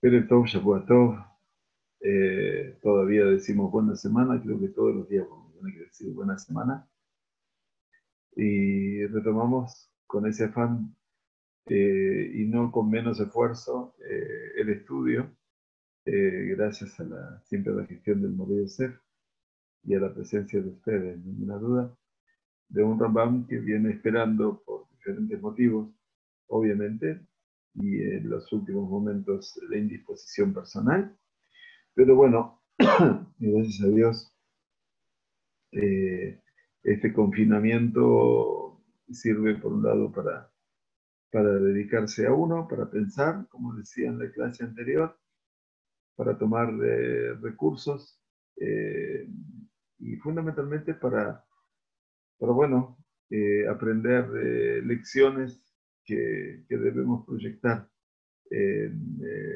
Erev Tov, Shavuot Tov. Todavía decimos buena semana, creo que todos los días vamos a tener que decir buena semana. Y retomamos con ese afán y no con menos esfuerzo el estudio, gracias a siempre a la gestión del Mori Yosef y a la presencia de ustedes, ninguna duda, de un Rambam que viene esperando por diferentes motivos, obviamente, y en los últimos momentos de indisposición personal. Pero bueno, gracias a Dios, este confinamiento sirve por un lado para dedicarse a uno, para pensar, como decía en la clase anterior, para tomar recursos eh, y fundamentalmente para aprender lecciones que debemos proyectar en,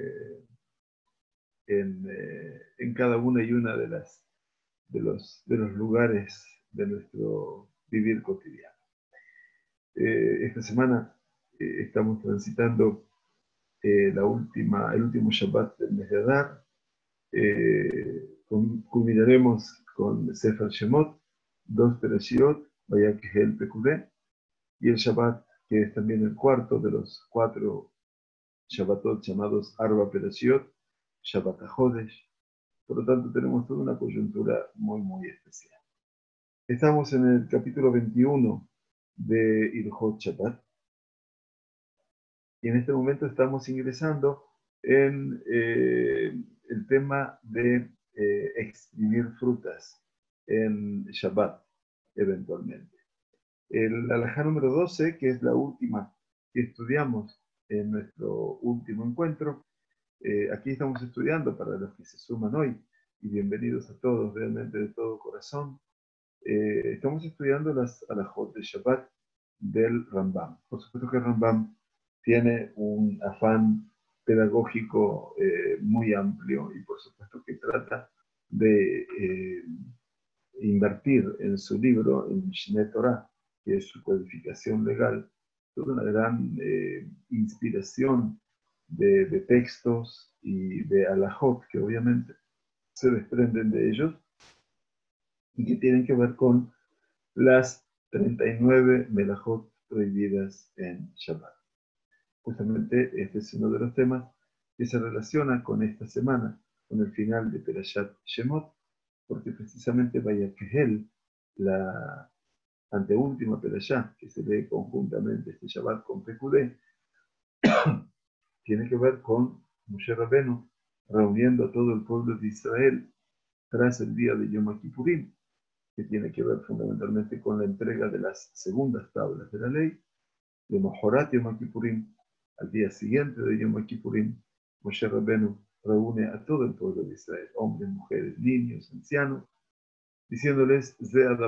en cada una y una de los lugares de nuestro vivir cotidiano. Esta semana estamos transitando el último Shabbat del mes de Adar. Culminaremos con Sefer Shemot, 2 Perashiot, Vayakehel Pekudé, y el Shabbat, que es también el cuarto de los 4 Shabbatot llamados Arba Perashiot, Shabbat HaJodesh. Por lo tanto, tenemos toda una coyuntura muy, muy especial. Estamos en el capítulo 21 de Ilhot Shabbat, y en este momento estamos ingresando en el tema de exprimir frutas en Shabbat, eventualmente. El alajá número 12, que es la última que estudiamos en nuestro último encuentro, aquí estamos estudiando para los que se suman hoy, y bienvenidos a todos, realmente de todo corazón. Estamos estudiando las alajot de Shabbat del Rambam. Por supuesto que el Rambam tiene un afán pedagógico muy amplio y por supuesto que trata de invertir en su libro, en Mishneh Torah, que es su codificación legal, toda una gran inspiración de textos y de alajot que obviamente se desprenden de ellos y que tienen que ver con las 39 melajot prohibidas en Shabbat. Justamente este es uno de los temas que se relaciona con esta semana, con el final de Perashat Shemot, porque precisamente Vayakehel, la anteúltima Perashá, que se lee conjuntamente este Shabbat con Pekudé, tiene que ver con Moshe Rabbeinu reuniendo a todo el pueblo de Israel tras el día de Yom Kippurim, que tiene que ver fundamentalmente con la entrega de las segundas tablas de la ley, de Majorat Yom Kippurim. Al día siguiente de Yom Kippurim, Moshe Rabbeinu reúne a todo el pueblo de Israel, hombres, mujeres, niños, ancianos, diciéndoles,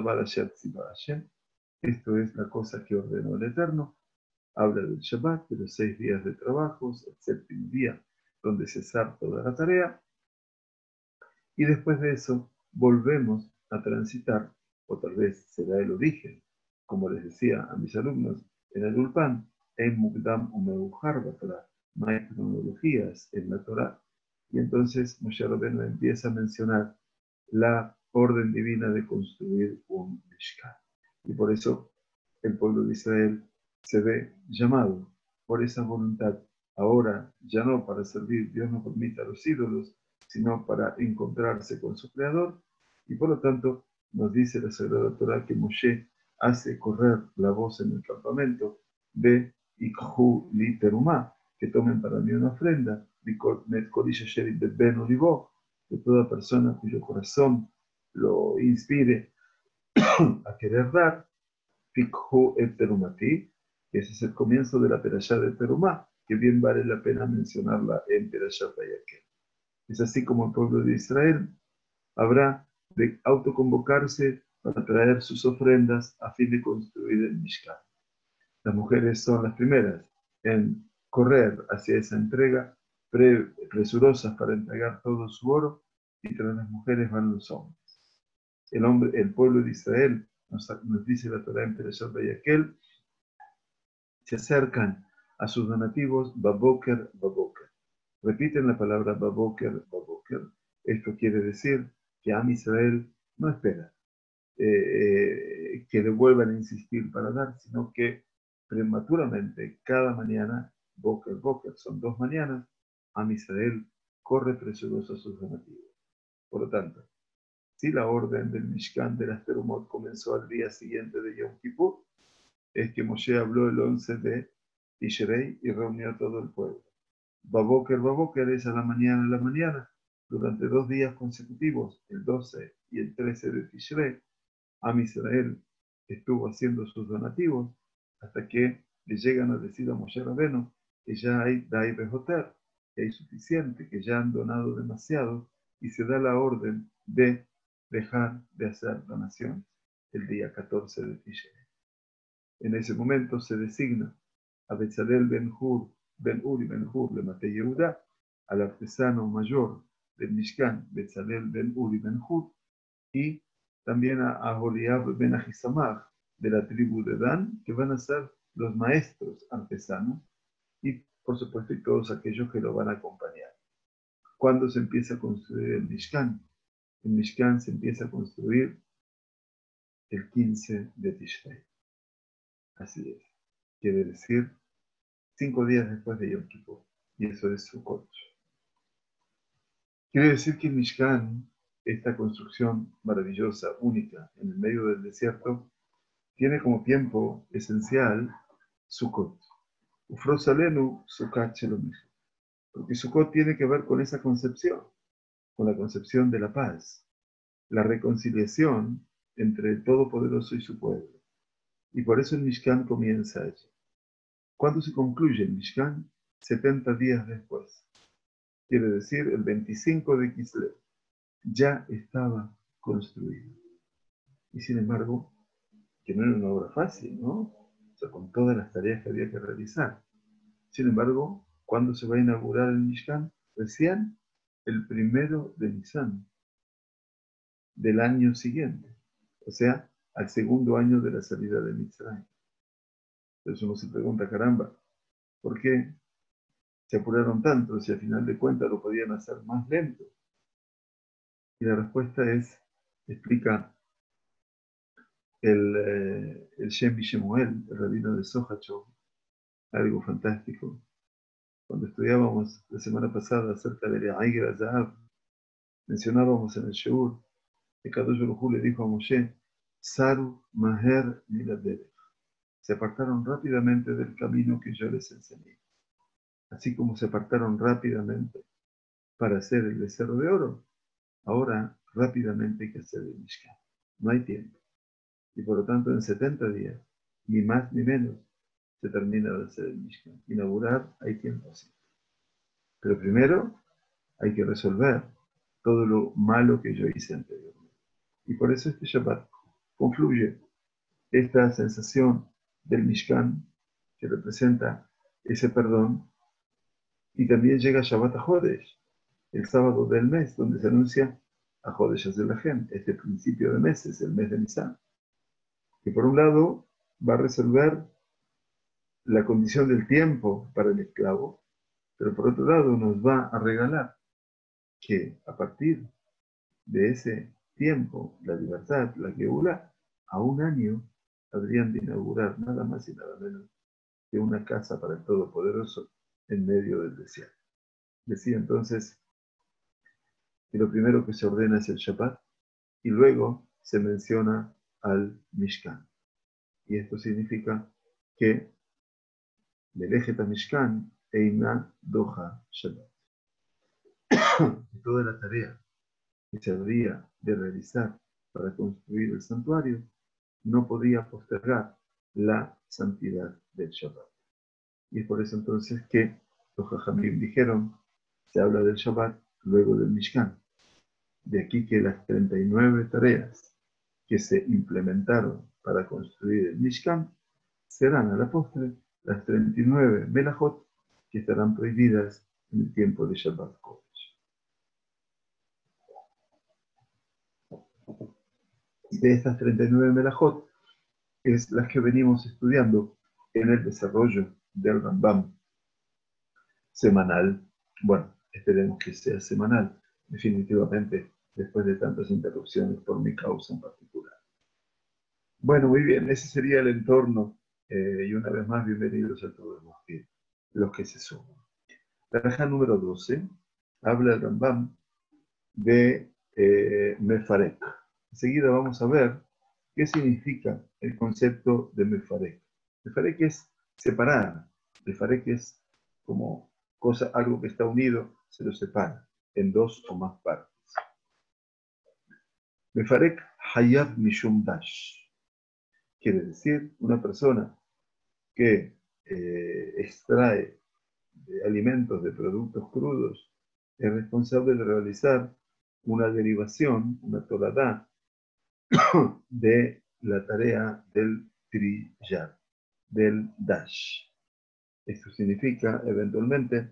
esto es la cosa que ordenó el Eterno. Habla del Shabbat, de los 6 días de trabajos, el séptimo día donde cesar toda la tarea, y después de eso volvemos a transitar, o tal vez será el origen, como les decía a mis alumnos en el Ulpan, en Mukdam Umeujar Torah, no hay cronologías en la Torah, y entonces Moshe Rabbeinu empieza a mencionar la orden divina de construir un Mishkan. Y por eso el pueblo de Israel se ve llamado por esa voluntad, ahora ya no para servir, Dios no permita a los ídolos, sino para encontrarse con su Creador, y por lo tanto nos dice la Sagrada Torah que Moshe hace correr la voz en el campamento de Ikhu li terumá, que tomen para mí una ofrenda, de toda persona cuyo corazón lo inspire a querer dar, Fikhu et terumati, que ese es el comienzo de la Perashá de Terumá, que bien vale la pena mencionarla en Perashá Vayakhel. Es así como el pueblo de Israel habrá de autoconvocarse para traer sus ofrendas a fin de construir el Mishkan. Las mujeres son las primeras en correr hacia esa entrega, presurosas para entregar todo su oro, y tras las mujeres van los hombres. El pueblo de Israel, nos dice la Torah en Perashat Vayakhel, se acercan a sus donativos Baboker, Baboker. repiten la palabra baboker, baboker. Esto quiere decir que Am Israel no espera que le vuelvan a insistir para dar, sino que prematuramente, cada mañana, boker, boker, son 2 mañanas, Am Israel corre presuroso a sus donativos. Por lo tanto, si la orden del Mishkan de las Terumot comenzó al día siguiente de Yom Kippur, es que Moshe habló el 11 de Tishrei y reunió a todo el pueblo. Baboker, Baboker es a la mañana, durante 2 días consecutivos, el 12 y el 13 de Tishrei, Am Israel estuvo haciendo sus donativos hasta que le llegan a decir a Moshe Rabbeinu que ya hay Dai Behoter, que hay suficiente, que ya han donado demasiado, y se da la orden de dejar de hacer donaciones el día 14 de Tishrei. En ese momento se designa a Bezalel Ben Uri Ben Hur de Mate Yehuda, al artesano mayor del Mishkan, Bezalel Ben Uri Ben Hur, y también a Holiab Ben Ahisamach de la tribu de Dan, que van a ser los maestros artesanos, y por supuesto y todos aquellos que lo van a acompañar. ¿Cuándo se empieza a construir el Mishkan? El Mishkan se empieza a construir el 15 de Tishrei. Así es. Quiere decir 5 días después de Yom Kippur. Y eso es Sukkot. Quiere decir que el Mishkan, esta construcción maravillosa, única, en el medio del desierto, tiene como tiempo esencial Sukkot. Ufrosalenu Sukkot Shelomich. Porque Sukkot tiene que ver con esa concepción, con la concepción de la paz, la reconciliación entre el Todopoderoso y su pueblo. Y por eso el Mishkan comienza allí. ¿Cuándo se concluye el Mishkan? 70 días después. Quiere decir, el 25 de Kislev. Ya estaba construido. Y sin embargo, que no era una obra fácil, ¿no? O sea, con todas las tareas que había que realizar. Sin embargo, ¿cuándo se va a inaugurar el Mishkan? Recién el 1 de Nisan del año siguiente. O sea, al segundo año de la salida de Mitzrayim. Entonces uno se pregunta, caramba, ¿por qué se apuraron tanto si al final de cuentas lo podían hacer más lento? Y la respuesta explica el Shem Bishemuel, el rabino de Sohachov, algo fantástico. Cuando estudiábamos la semana pasada acerca de la Aiger Azahab, mencionábamos en el Sheur que Kadosh Baruj Hu le dijo a Moshe, Saru Maher Miladere. Se apartaron rápidamente del camino que yo les enseñé. Así como se apartaron rápidamente para hacer el becerro de oro, ahora rápidamente hay que hacer el Mishkan. No hay tiempo. Y por lo tanto, en 70 días, ni más ni menos, se termina de hacer el Mishkan. Inaugurar hay tiempo, sí. Pero primero hay que resolver todo lo malo que yo hice anteriormente. Y por eso este Shabbat confluye esta sensación del Mishkan, que representa ese perdón, y también llega Shabbat a Jodesh, el sábado del mes, donde se anuncia a Jodesh Azelahem, este principio de meses, el mes de Nisan, que por un lado va a resolver la condición del tiempo para el esclavo, pero por otro lado nos va a regalar que a partir de ese tiempo, la libertad, la Geula, a un año habrían de inaugurar nada más y nada menos que una casa para el Todopoderoso en medio del desierto. Decía entonces que lo primero que se ordena es el Shabbat y luego se menciona al Mishkan. Y esto significa que Melejet Mishkan Eina Doha Shabbat. Toda la tarea que se habría de realizar para construir el santuario no podía postergar la santidad del Shabbat. Y es por eso entonces que los Jajamim dijeron, se habla del Shabbat luego del Mishkan. De aquí que las 39 tareas que se implementaron para construir el Mishkan serán a la postre las 39 melajot que estarán prohibidas en el tiempo de Shabbat Kodesh. De estas 39 melajot es las que venimos estudiando en el desarrollo del Rambam semanal Bueno, esperemos que sea semanal, definitivamente, después de tantas interrupciones por mi causa en particular. Bueno, muy bien, ese sería el entorno. Y una vez más, bienvenidos a todos los que se suman. La raja número 12 habla el Rambam de Mefarek. Enseguida vamos a ver qué significa el concepto de Mefarek. Mefarek es separar. Mefarek es como cosa, algo que está unido, se lo separa en dos o más partes. Mefarek Hayab Mishum Dash. Quiere decir una persona que extrae alimentos de productos crudos es responsable de realizar una derivación, una toladá, de la tarea del trillar, del dash. Esto significa, eventualmente,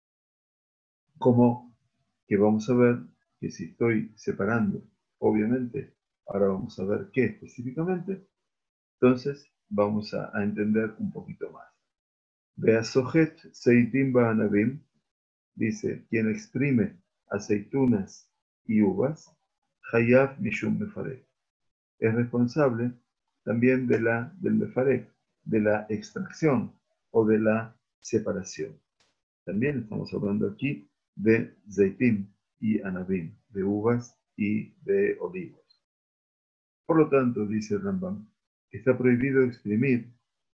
como que vamos a ver que si estoy separando, obviamente, ahora vamos a ver qué específicamente, entonces vamos a entender un poquito más. Beasojet Seitim Ba'anabim, dice, quien exprime aceitunas y uvas, Hayaf Mishum Mefarek, es responsable también del Mefarek, de la extracción o de la separación. También estamos hablando aquí de Zeitim y Anabim, de uvas y de olivos. Por lo tanto, dice Rambam, está prohibido exprimir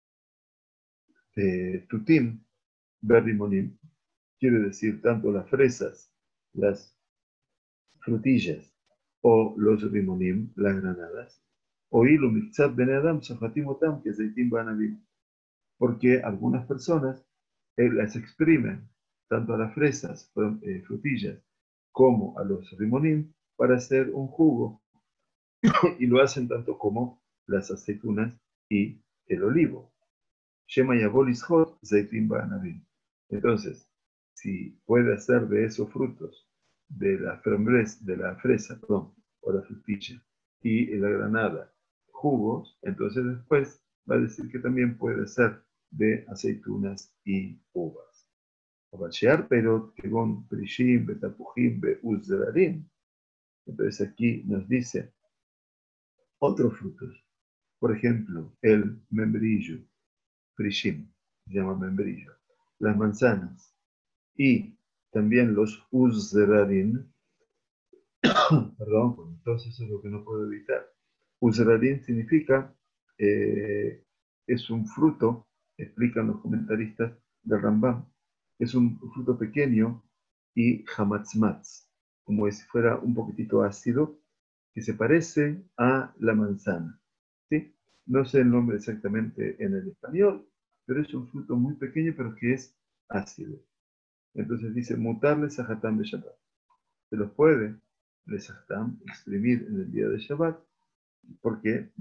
tutim, berrimonim, quiere decir tanto las fresas, las frutillas o los rimonim, las granadas, o ilu mikzat ben adam shafatim otam que zeitim banabim, porque algunas personas las exprimen tanto a las fresas, frutillas, como a los rimonim para hacer un jugo y lo hacen tanto como las aceitunas y el olivo. Shema Yabolis Hot Zeitim Banabim. Entonces, si puede hacer de esos frutos, de la fresa, perdón, o la frutilla y la granada, jugos, entonces después va a decir que también puede hacer de aceitunas y uvas. Pero que con prishim, betapujim, beuzerarim. Entonces aquí nos dice otros frutos. Por ejemplo, el membrillo, prishim, se llama membrillo, las manzanas y también los uzrarin, perdón, pues entonces eso es lo que no puedo evitar. Uzrarin significa, es un fruto, explican los comentaristas del Rambam, es un fruto pequeño y hamatzmatz, como si fuera un poquitito ácido, que se parece a la manzana. ¿Sí? No sé el nombre exactamente en el español, pero es un fruto muy pequeño, pero que es ácido. Entonces dice, mutarles a Hatam de Shabbat. Se los puede, les exprimir en el día de Shabbat, porque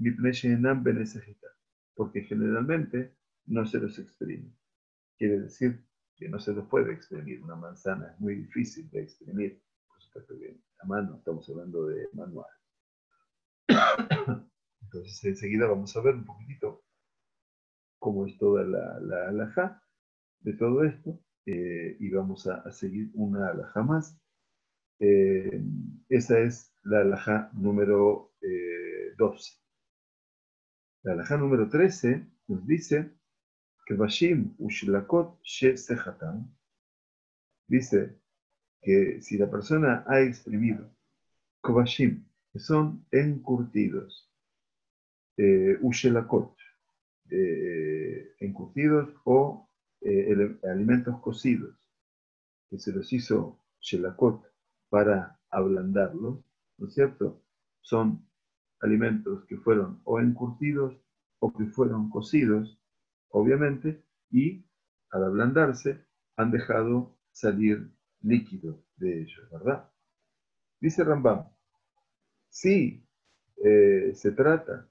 porque generalmente no se los exprime. Quiere decir que no se los puede exprimir. Una manzana es muy difícil de exprimir, por supuesto que a mano, estamos hablando de manual. Entonces enseguida vamos a ver un poquitito cómo es toda la halajá de todo esto, y vamos a seguir una halajá más. Esa es la halajá número 12. La halajá número 13 nos dice que Vashim Ushlakot She Sehatam, dice que si la persona ha exprimido Kovashim, que son encurtidos, Ushlakot, encurtidos o alimentos cocidos, que se los hizo Shelakot para ablandarlos, ¿no es cierto? Son alimentos que fueron o encurtidos o que fueron cocidos, obviamente, y al ablandarse han dejado salir líquido de ellos, ¿verdad? Dice Rambam, si se trata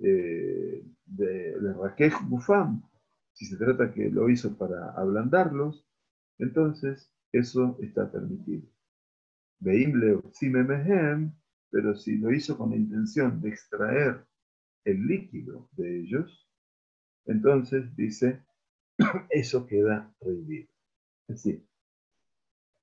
de Rakej Bufam, si se trata que lo hizo para ablandarlos, entonces eso está permitido. Veimle mehem, pero si lo hizo con la intención de extraer el líquido de ellos, entonces dice, eso queda prohibido. Es decir,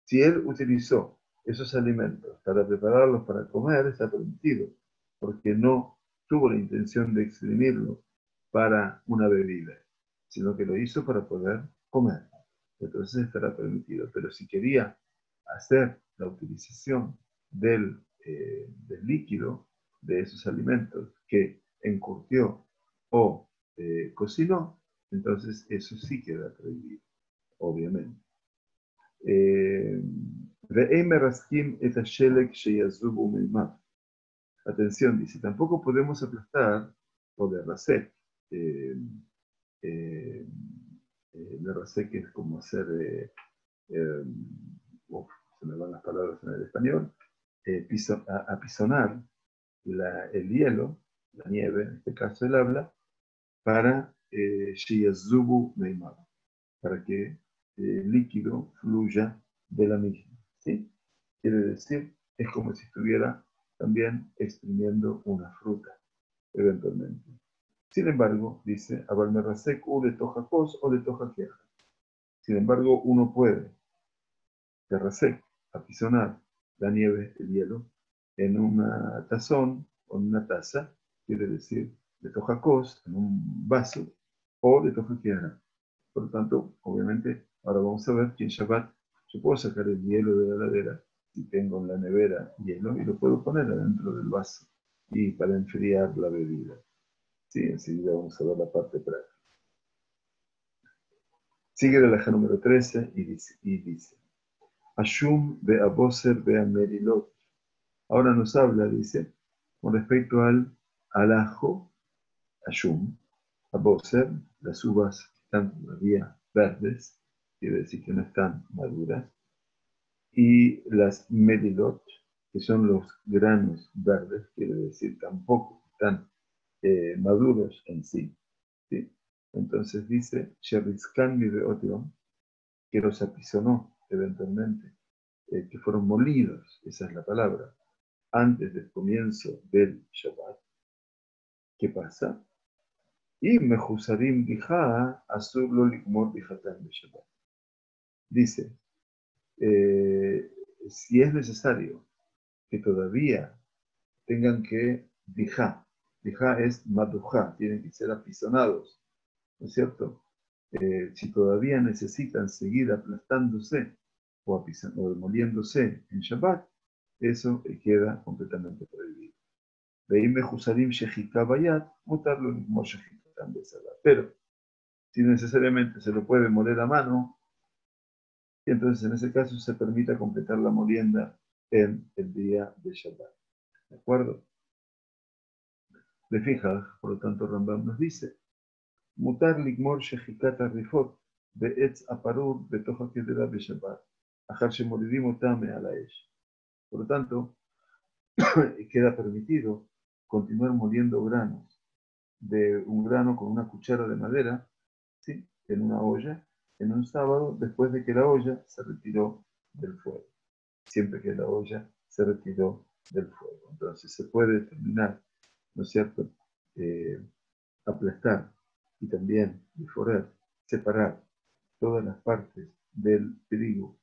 Si él utilizó esos alimentos para prepararlos para comer, está permitido, porque no tuvo la intención de exprimirlo para una bebida, sino que lo hizo para poder comer. Entonces estará permitido. Pero si quería hacer la utilización del líquido de esos alimentos que encurtió o cocinó, entonces eso sí queda prohibido, obviamente. ואין מרסקים את השלג שיזובו מימיו. Atención, dice, tampoco podemos aplastar o derracer. Derracer que es como hacer, se me van las palabras en el español, apisonar el hielo, la nieve, en este caso el habla, para shiyazubu meimab, para que el líquido fluya de la misma. ¿Sí? Quiere decir, es como si estuviera también exprimiendo una fruta, eventualmente. Sin embargo, dice, Abalmerasek u de tojakos o de tojaqueja. Sin embargo, uno puede, terrasek, apisonar la nieve, el hielo, en una tazón o en una taza, quiere decir, de tojakos, en un vaso, o de tojaqueja. Por lo tanto, obviamente, ahora vamos a ver que en Shabbat yo puedo sacar el hielo de la heladera y tengo en la nevera hielo y lo puedo poner adentro del vaso y para enfriar la bebida. Sí, enseguida vamos a ver la parte práctica. Sigue el alajá número 13 y dice Ashum be aboser be amerilot. Ahora nos habla, dice, con respecto al ajo, Ashum, aboser, las uvas están todavía verdes, quiere decir que no están maduras, y las merilot, que son los granos verdes, quiere decir tampoco están maduros en sí. ¿Sí? Entonces dice, Sherizkan mi beotron, que los apisonó eventualmente, que fueron molidos, esa es la palabra, antes del comienzo del Shabbat. ¿Qué pasa? Y mejusarim diha asur lo likmor dijatan de Shabbat. Dice, si es necesario que todavía tengan que dijá es madujá, tienen que ser apisonados, ¿no es cierto? Si todavía necesitan seguir aplastándose o moliéndose en Shabbat, eso queda completamente prohibido. Pero si necesariamente se lo puede moler a mano, entonces en ese caso se permite completar la molienda en el día de Shabbat. ¿De acuerdo? De fija, por lo tanto, Rambam nos dice, Mutar ligmor shechikata rifot be'etz aparur betoja kedera beShabbat, achar shemoridim otame a la esh. Por lo tanto, queda permitido continuar moliendo granos de un grano con una cuchara de madera, ¿sí? En una olla, en un sábado, después de que la olla se retiró del fuego. Siempre que la olla se retiró del fuego. Entonces se puede terminar, ¿no es cierto?, aplastar y también diforar, separar todas las partes del trigo,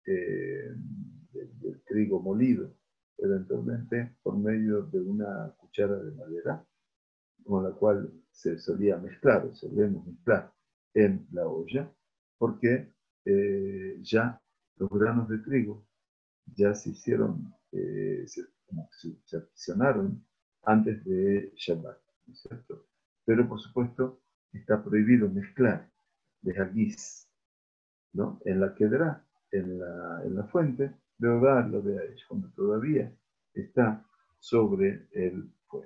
del trigo molido, eventualmente por medio de una cuchara de madera, con la cual se solía mezclar, o solemos mezclar en la olla, porque ya los granos de trigo ya se hicieron, se aficionaron antes de Shabbat, ¿no es cierto? Pero por supuesto está prohibido mezclar de haggis, ¿no? En la quedra, en la fuente, de Odar, lo de ahí, cuando todavía está sobre el fuego.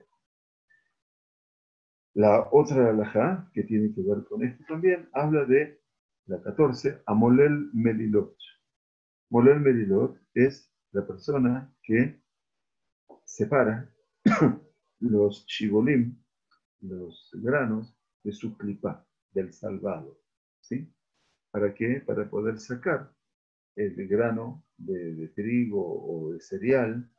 La otra halajá, que tiene que ver con esto también, habla de la 14, Amolel Melilot. Molel Melilot es la persona que separa los shibolim, los granos, de su clipa, del salvado. ¿Sí? ¿Para qué? Para poder sacar el grano de trigo o de cereal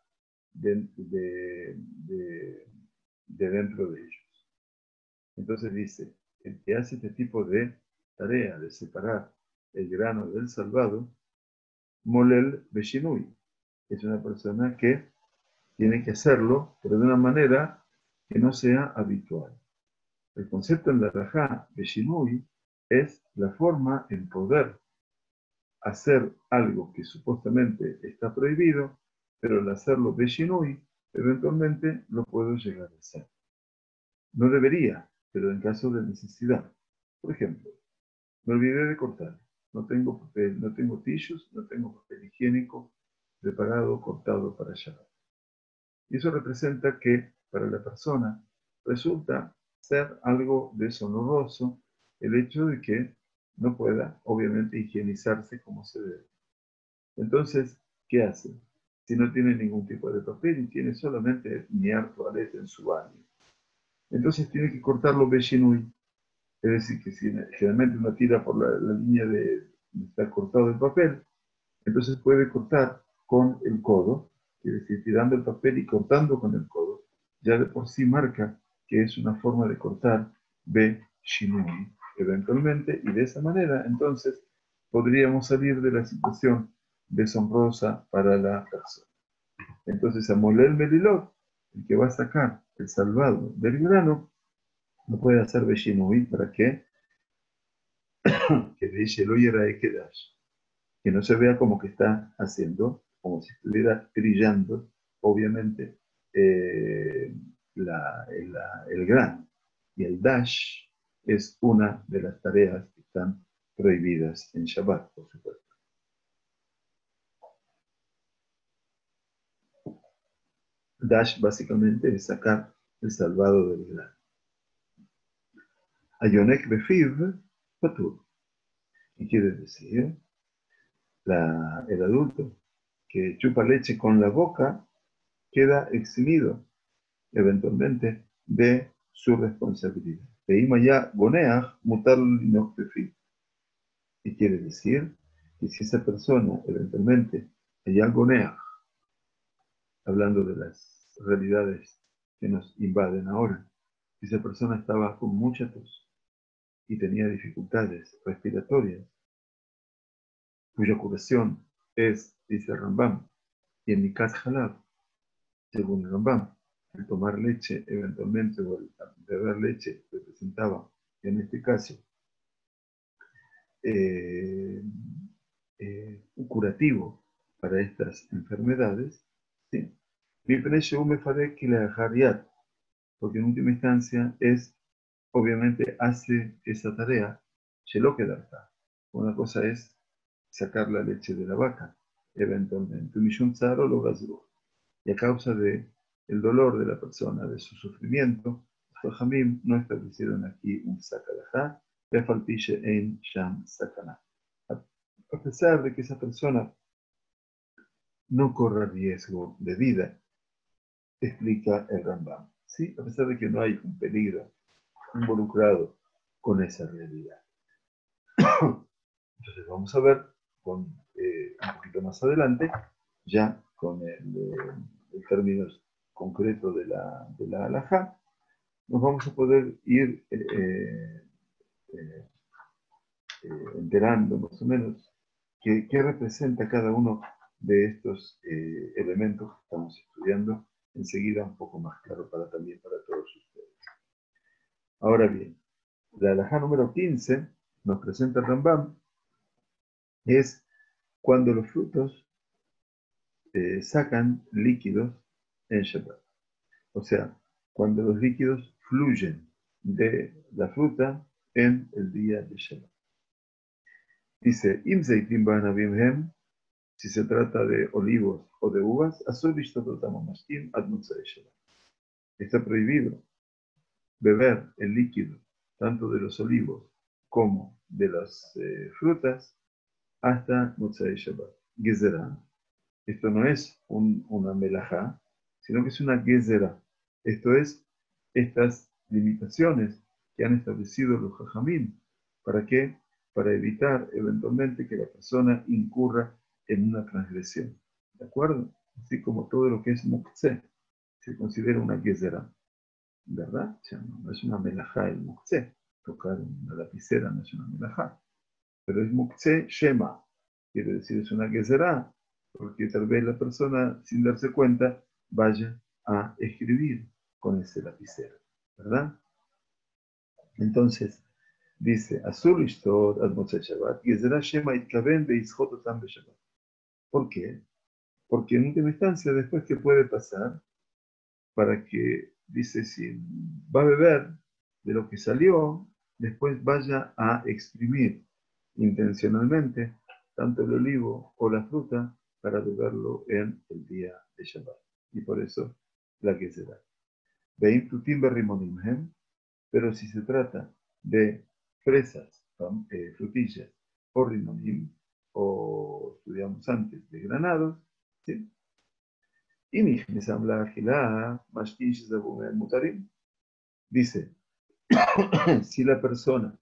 de dentro de ellos. Entonces dice, el que hace este tipo de tarea de separar el grano del salvado, molel beshinui. Es una persona que tiene que hacerlo, pero de una manera que no sea habitual. El concepto en la Rajá beshinui es la forma en poder hacer algo que supuestamente está prohibido, pero al hacerlo beshinui, eventualmente lo puedo llegar a hacer. No debería, pero en caso de necesidad. Por ejemplo, me olvidé de cortar. No tengo papel, no tengo tissues, no tengo papel higiénico preparado, cortado para allá. Y eso representa que para la persona resulta ser algo deshonroso el hecho de que no pueda, obviamente, higienizarse como se debe. Entonces, ¿qué hace? Si no tiene ningún tipo de papel y tiene solamente niar toalete en su baño. Entonces tiene que cortarlo beshinui. Es decir, que si generalmente uno tira por la línea de estar cortado el papel, entonces puede cortar con el codo, es decir, tirando el papel y cortando con el codo, ya de por sí marca que es una forma de cortar beshinui eventualmente, y de esa manera entonces podríamos salir de la situación deshonrosa para la persona. Entonces, a moler melilot, el que va a sacar el salvado del grano, no puede hacer beshinui para que dice lo que no se vea como que está haciendo, como si estuviera trillando, obviamente, el grano. Y el dash es una de las tareas que están prohibidas en Shabbat, por supuesto. Dash básicamente es sacar el salvado del grano. Ayonek befiv patur. ¿Qué quiere decir? El adulto que chupa leche con la boca queda eximido eventualmente de su responsabilidad. Veimaya goneach mutar linoktefi. ¿Qué quiere decir? Que si esa persona eventualmente, ella goneach, hablando de las realidades que nos invaden ahora, si esa persona estaba con mucha tos y tenía dificultades respiratorias, cuya curación es, dice Rambam, y en mi caso Halab, según el Rambam, el tomar leche eventualmente o el beber leche representaba, en este caso, eh, un curativo para estas enfermedades, ¿sí? Porque en última instancia es, obviamente, hace esa tarea, se lo queda acá. Una cosa es sacar la leche de la vaca, eventualmente. Y a causa de el dolor de la persona, de su sufrimiento, los Jajamim no establecieron aquí un sakalajá, befalpiche en sham sakana. A pesar de que esa persona no corre riesgo de vida, explica el Rambam. ¿Sí? A pesar de que no hay un peligro involucrado con esa realidad. Entonces vamos a ver con, un poquito más adelante, ya con el término concreto de la halajá, nos vamos a poder ir enterando más o menos qué representa cada uno de estos elementos que estamos estudiando enseguida un poco más claro también para todos ustedes. Ahora bien, la halajá número 15 nos presenta Rambam, es cuando los frutos sacan líquidos en Shabbat. O sea, cuando los líquidos fluyen de la fruta en el día de Shabbat. Dice, Im zeitim ba'anavim hem, si se trata de olivos o de uvas, asur bishtatotamo mashkim ad motzei Shabbat. Está prohibido beber el líquido tanto de los olivos como de las frutas hasta motzei Shabbat. Gezerah. Esto no es una melajá, sino que es una gezerah. Esto es estas limitaciones que han establecido los jajamim. ¿Para qué? Para evitar eventualmente que la persona incurra en una transgresión. ¿De acuerdo? Así como todo lo que es muktzeh se considera una gezerah. ¿Verdad? O sea, no es una melajá el muktzeh. Tocar una lapicera no es una melajá. Pero es muktzeh shema. quiere decir es una gezerá, porque tal vez la persona, sin darse cuenta, vaya a escribir con ese lapicero, ¿verdad? Entonces, dice, Asur Ishtot ad Motzei Shabbat, gezerá shema itkaven beizchot otam beshabbat. ¿Por qué? Porque en última instancia, después, ¿qué puede pasar? Para que, dice, si va a beber de lo que salió, después vaya a exprimir intencionalmente tanto el olivo o la fruta para beberlo en el día de Shabbat. Y por eso la que será. Veim tutim berrimonim hem, pero si se trata de fresas, frutillas o rimonim, o estudiamos antes de granados, ¿sí? Y mi mutarim. Dice, si la persona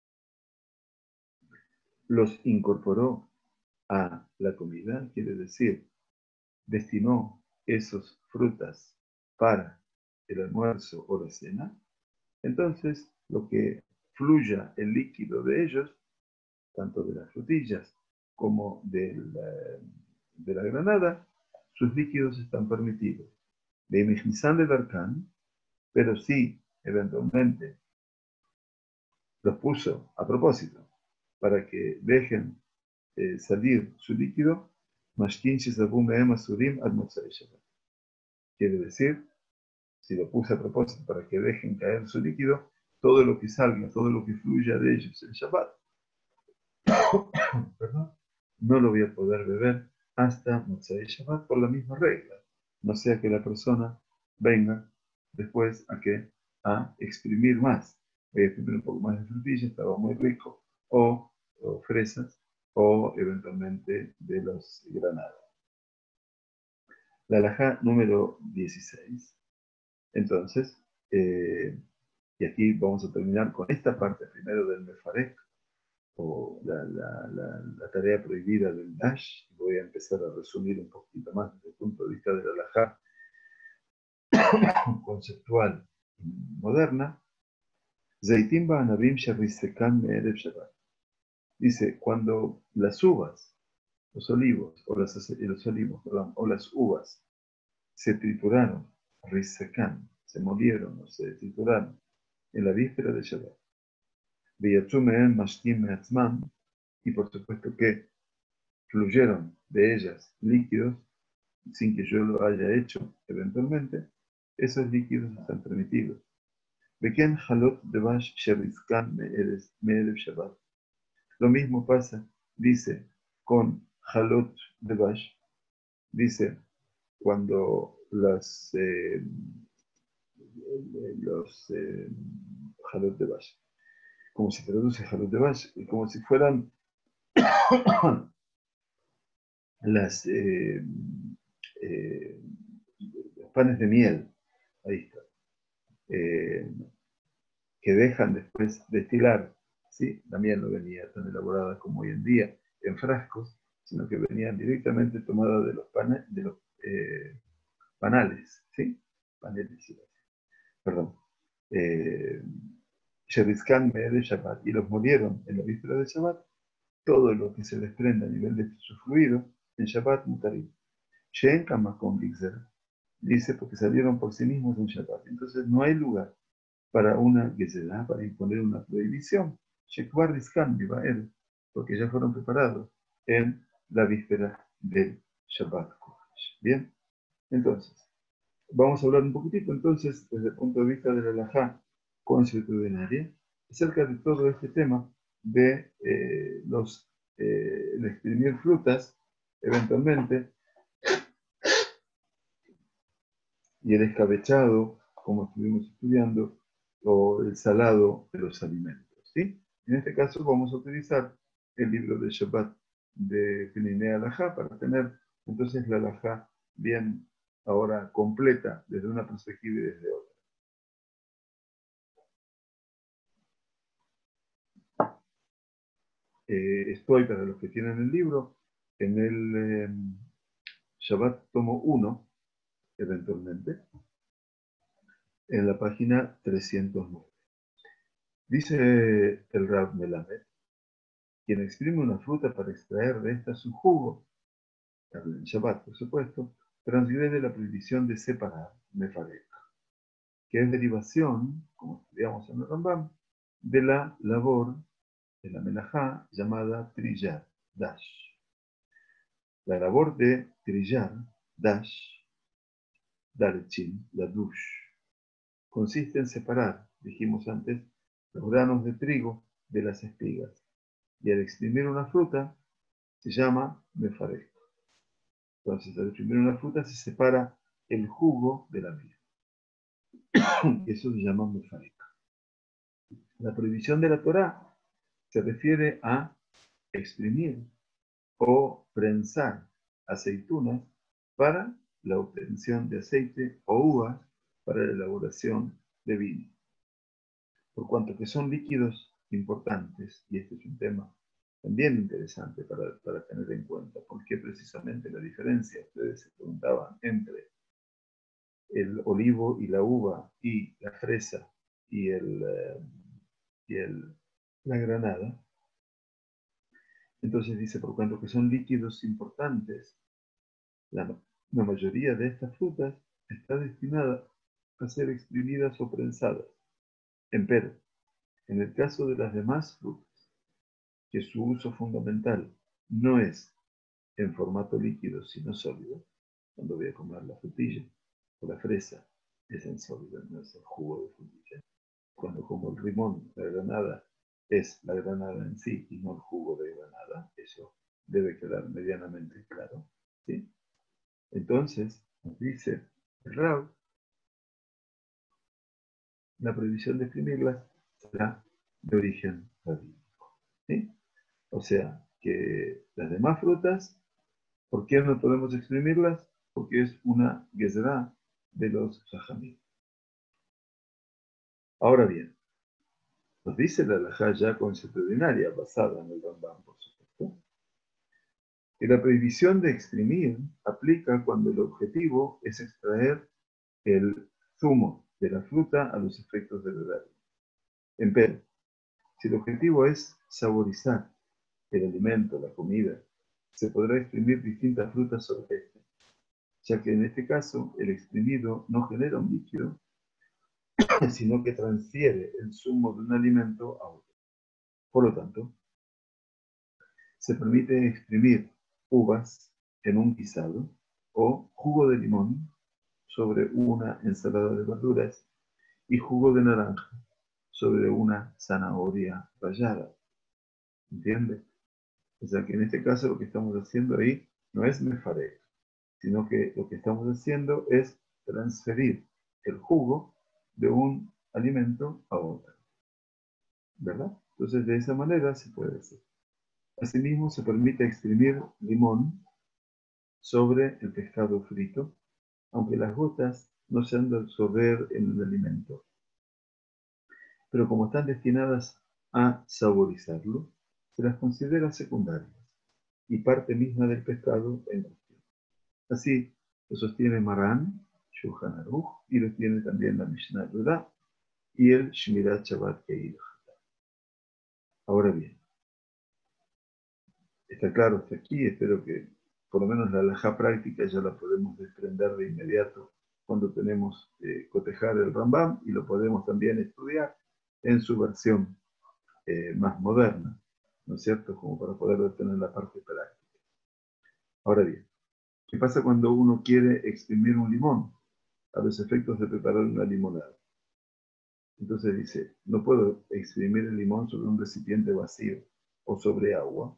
los incorporó a la comida, quiere decir, destinó esas frutas para el almuerzo o la cena, entonces lo que fluya el líquido de ellos, tanto de las frutillas como de la granada, sus líquidos están permitidos. De Mejizán de Darkan, pero sí, eventualmente, los puso a propósito para que dejen salir su líquido, quiere decir, si lo puse a propósito para que dejen caer su líquido, todo lo que salga, todo lo que fluya de ellos en Shabbat, perdón, no lo voy a poder beber hasta Motzei Shabbat por la misma regla. No sea que la persona venga después a exprimir más. Voy a exprimir un poco más de frutilla, estaba muy rico, o fresas, o eventualmente de los granados. La halajá número 16. Entonces, y aquí vamos a terminar con esta parte primero del Mefarek, o la tarea prohibida del Dash. Voy a empezar a resumir un poquito más desde el punto de vista de la halajá conceptual moderna. Zeitim ba'anavim sherisekan me'erev Shabbat. Dice, cuando las uvas, los olivos, o las uvas se trituraron, risekan, se molieron o se trituraron en la víspera de Shabbat. Y por supuesto que fluyeron de ellas líquidos sin que yo lo haya hecho eventualmente, esos líquidos están permitidos. Lo mismo pasa, dice, con halot de bash, dice, cuando los halot de bash, como se traduce halot de bash, como si fueran las los panes de miel, ahí está, que dejan después destilar, ¿sí? La miel no venía tan elaborada como hoy en día en frascos, sino que venían directamente tomadas de los panales, ¿sí? Paneles, perdón. Sherizkan de Shabbat, y los molieron en la víspera de Shabbat, todo lo que se desprende a nivel de su fluido, en Shabbat mutarim. Shen Kamakon Gixer, dice porque salieron por sí mismos en Shabbat. Entonces no hay lugar para una Gezerá, para imponer una prohibición. Shekvar Rizkan Bibael, porque ya fueron preparados en la víspera del Shabbat. Bien, entonces, vamos a hablar un poquitito entonces desde el punto de vista de la halajá consuetudinaria acerca de todo este tema de de exprimir frutas eventualmente y el escabechado, como estuvimos estudiando, o el salado de los alimentos, ¿sí? En este caso vamos a utilizar el libro de Shabbat de Peninei Halajá para tener entonces la halajá bien ahora completa desde una perspectiva y desde otra. Estoy, para los que tienen el libro, en el Shabbat tomo 1, eventualmente, en la página 309. Dice el Rav Melamed Quien exprime una fruta para extraer de esta su jugo, en Shabbat, por supuesto, transgrede la prohibición de separar, mefarek, que es derivación, como estudiamos en el Rambam, de la labor de la melajá llamada trillar, dash. La labor de trillar, dash, darchin, la dush, consiste en separar, dijimos antes, los granos de trigo de las espigas. Y al exprimir una fruta, se llama mefarek. Entonces, al exprimir una fruta se separa el jugo de la misma. Eso se llama mefarek. La prohibición de la Torá se refiere a exprimir o prensar aceitunas para la obtención de aceite o uvas para la elaboración de vino. Por cuanto que son líquidos importantes, y este es un tema también interesante para tener en cuenta, porque precisamente la diferencia, ustedes se preguntaban, entre el olivo y la uva y la fresa y la granada. Entonces dice, por cuanto que son líquidos importantes, la mayoría de estas frutas está destinada a ser exprimidas o prensadas. Empero, en el caso de las demás frutas, que su uso fundamental no es en formato líquido, sino sólido, cuando voy a comer la frutilla o la fresa, es en sólido, no es el jugo de frutilla. Cuando como el limón, la granada, es la granada en sí y no el jugo de granada, eso debe quedar medianamente claro, ¿sí? Entonces, nos dice el Rab, la prohibición de exprimirlas será de origen rabínico, ¿sí? O sea, que las demás frutas, ¿por qué no podemos exprimirlas? Porque es una gezerá de los jajamim. Ahora bien, nos dice la halajá ya consuetudinaria, basada en el Rambam, por supuesto, que la prohibición de exprimir aplica cuando el objetivo es extraer el zumo de la fruta a los efectos del beber. Empero, si el objetivo es saborizar el alimento, la comida, se podrá exprimir distintas frutas sobre este, ya que en este caso el exprimido no genera un líquido, sino que transfiere el zumo de un alimento a otro. Por lo tanto, se permite exprimir uvas en un guisado o jugo de limón sobre una ensalada de verduras y jugo de naranja sobre una zanahoria rallada. ¿Entiende? O sea que en este caso lo que estamos haciendo ahí no es mefarek, sino que lo que estamos haciendo es transferir el jugo de un alimento a otro. ¿Verdad? Entonces de esa manera se puede hacer. Asimismo se permite exprimir limón sobre el pescado frito, aunque las gotas no se han de absorber en el alimento. Pero como están destinadas a saborizarlo, se las considera secundarias y parte misma del pescado en cuestión. Así lo sostiene Maran, Shulchan Aruch, y lo tiene también la Mishnah Berurah y el Shmirat Shabbat Keil. Ahora bien, está claro hasta aquí, espero que por lo menos la halajá práctica ya la podemos desprender de inmediato cuando tenemos cotejar el Rambam y lo podemos también estudiar en su versión más moderna, ¿no es cierto? Como para poder tener la parte práctica. Ahora bien, ¿qué pasa cuando uno quiere exprimir un limón a los efectos de preparar una limonada? Entonces dice, no puedo exprimir el limón sobre un recipiente vacío o sobre agua,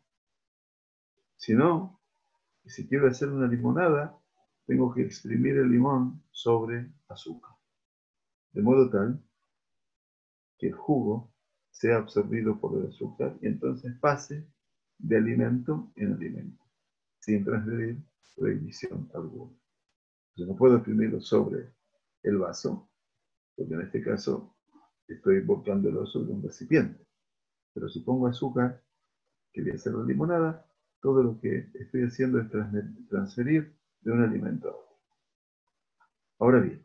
sino que si quiero hacer una limonada, tengo que exprimir el limón sobre azúcar, de modo tal que el jugo sea absorbido por el azúcar y entonces pase de alimento en alimento, sin transgredir prohibición alguna. Entonces no puedo exprimirlo sobre el vaso, porque en este caso estoy volcándolo sobre un recipiente. Pero si pongo azúcar, que voy a hacer la limonada, todo lo que estoy haciendo es transferir de un alimento a otro. Ahora bien,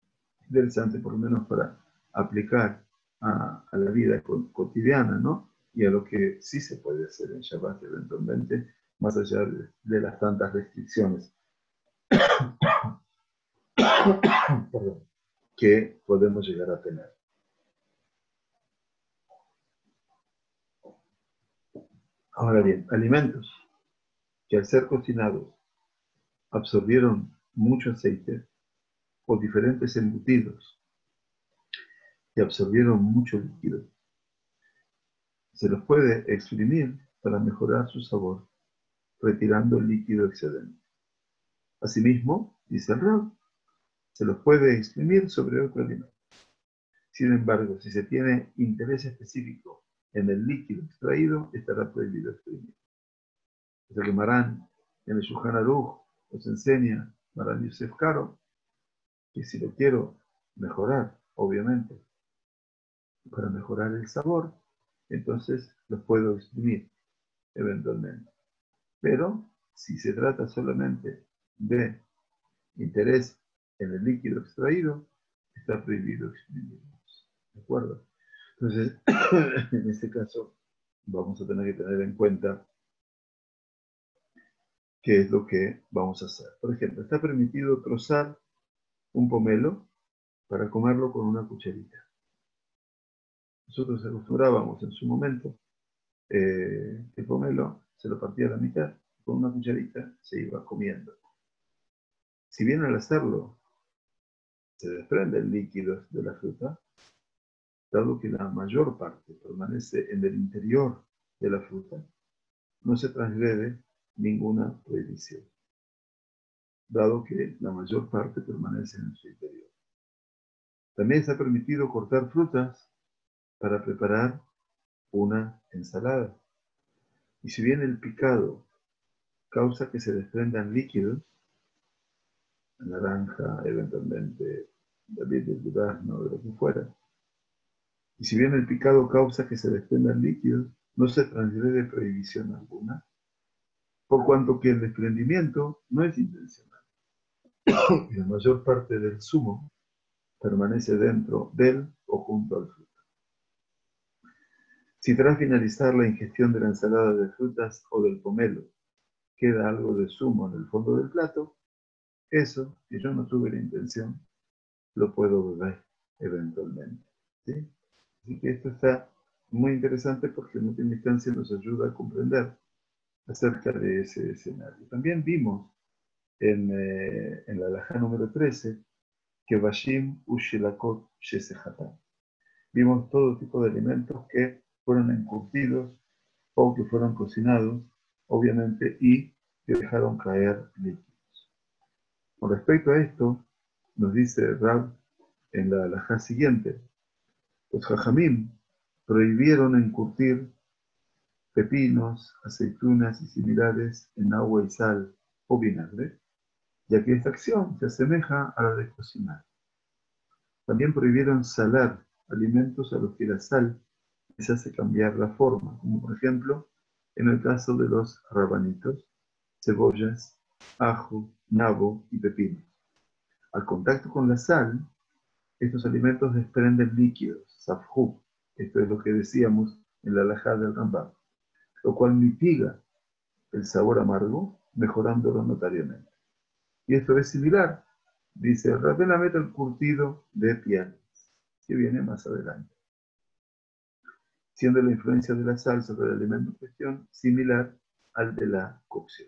interesante por lo menos para aplicar a la vida cotidiana, ¿no? y a lo que sí se puede hacer en Shabbat eventualmente, más allá de las tantas restricciones perdón, que podemos llegar a tener. Ahora bien, alimentos que al ser cocinados absorbieron mucho aceite o diferentes embutidos que absorbieron mucho líquido, se los puede exprimir para mejorar su sabor, retirando el líquido excedente. Asimismo, dice el Rab, se los puede exprimir sobre otro alimento. Sin embargo, si se tiene interés específico en el líquido extraído, estará prohibido exprimir. Es lo que Marán en el Shulchan Aruch nos enseña, Marán Yosef Karo, que si lo quiero mejorar, obviamente, para mejorar el sabor, entonces los puedo exprimir eventualmente. Pero si se trata solamente de interés en el líquido extraído, está prohibido exprimirlos. ¿De acuerdo? Entonces, en este caso, vamos a tener que tener en cuenta qué es lo que vamos a hacer. Por ejemplo, está permitido trozar un pomelo para comerlo con una cucharita. Nosotros acostumbrábamos en su momento el pomelo, se lo partía a la mitad, con una cucharita se iba comiendo. Si bien al hacerlo se desprende el líquido de la fruta, dado que la mayor parte permanece en el interior de la fruta, no se transgrede ninguna prohibición, dado que la mayor parte permanece en su interior. También está permitido cortar frutas para preparar una ensalada. Y si bien el picado causa que se desprendan líquidos, naranja, eventualmente David de durazno, de lo que fuera, y si bien el picado causa que se desprendan líquidos, no se transgrede prohibición alguna, por cuanto que el desprendimiento no es intencional. Y la mayor parte del zumo permanece dentro del o junto al fruto. Si tras finalizar la ingestión de la ensalada de frutas o del pomelo queda algo de zumo en el fondo del plato, eso, si yo no tuve la intención, lo puedo beber eventualmente. ¿Sí? Así que esto está muy interesante porque en última instancia nos ayuda a comprender acerca de ese escenario. También vimos en la alajá número 13 que Bashim Ushilakot Shesehatan. Vimos todo tipo de alimentos que fueron encurtidos o que fueron cocinados, obviamente, y que dejaron caer líquidos. Con respecto a esto, nos dice Rab en la alajá siguiente, los jajamim prohibieron encurtir pepinos, aceitunas y similares en agua y sal o vinagre, ya que esta acción se asemeja a la de cocinar. También prohibieron salar alimentos a los que la sal les hace cambiar la forma, como por ejemplo en el caso de los rabanitos, cebollas, ajo, nabo y pepinos. Al contacto con la sal, estos alimentos desprenden líquidos, safhu, esto es lo que decíamos en la alajá del Rambam, lo cual mitiga el sabor amargo, mejorándolo notariamente. Y esto es similar, dice el Rab Melamed, al curtido de pieles, que viene más adelante, siendo la influencia de la sal sobre el alimento en cuestión similar al de la cocción.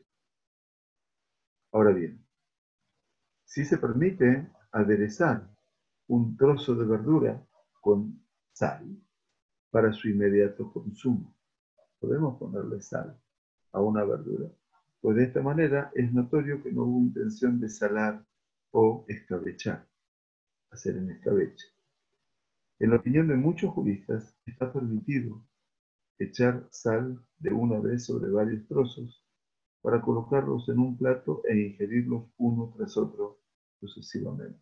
Ahora bien, si se permite aderezar un trozo de verdura con sal para su inmediato consumo, podemos ponerle sal a una verdura, pues de esta manera es notorio que no hubo intención de salar o escabechar, hacer en escabeche. En la opinión de muchos juristas, está permitido echar sal de una vez sobre varios trozos para colocarlos en un plato e ingerirlos uno tras otro sucesivamente.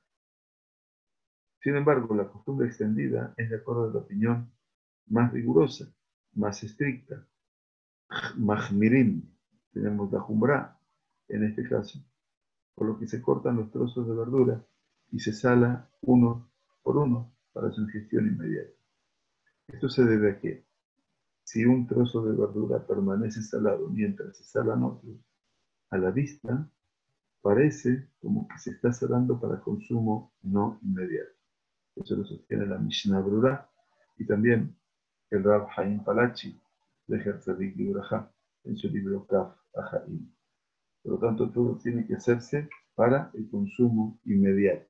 Sin embargo, la costumbre extendida es de acuerdo a la opinión más rigurosa, más estricta, mahmirim, tenemos la jumbra en este caso, por lo que se cortan los trozos de verdura y se sala uno por uno para su ingestión inmediata. Esto se debe a que, si un trozo de verdura permanece salado mientras se salan otros, a la vista parece como que se está salando para consumo no inmediato. Eso lo sostiene la Mishnah Brura y también el Rab Haim Palachi de Herzadik Libraja en su libro Kaf Ahaim. Por lo tanto, todo tiene que hacerse para el consumo inmediato.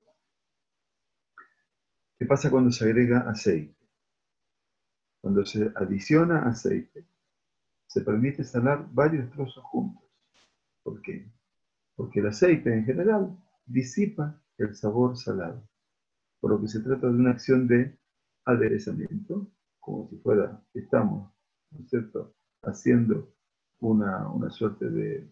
¿Qué pasa cuando se agrega aceite? Cuando se adiciona aceite, se permite salar varios trozos juntos. ¿Por qué? Porque el aceite en general disipa el sabor salado, por lo que se trata de una acción de aderezamiento, como si estamos, ¿no es cierto?, haciendo una suerte de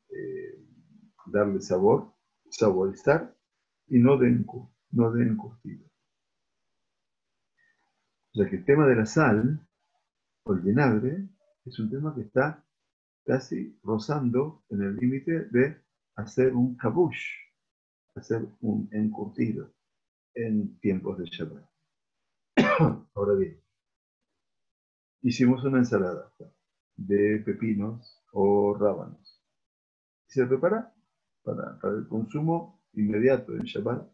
darle sabor, saborizar, y no de encurtido. O sea que el tema de la sal o el vinagre es un tema que está casi rozando en el límite de hacer un kabush, hacer un encurtido en tiempos de Shabbat. Ahora bien, hicimos una ensalada de pepinos o rábanos. Se prepara para el consumo inmediato en Shabbat.